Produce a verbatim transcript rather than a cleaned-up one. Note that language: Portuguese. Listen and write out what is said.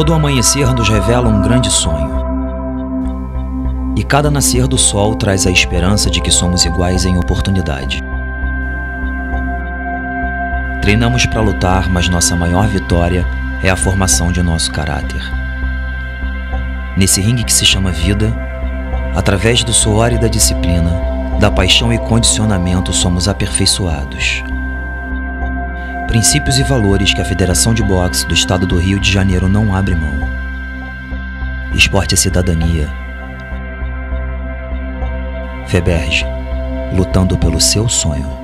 Todo amanhecer nos revela um grande sonho. E cada nascer do sol traz a esperança de que somos iguais em oportunidade. Treinamos para lutar, mas nossa maior vitória é a formação de nosso caráter. Nesse ringue que se chama vida, através do suor e da disciplina, da paixão e condicionamento somos aperfeiçoados. Princípios e valores que a Federação de Boxe do Estado do Rio de Janeiro não abre mão. Esporte é cidadania. FEBERJ, lutando pelo seu sonho.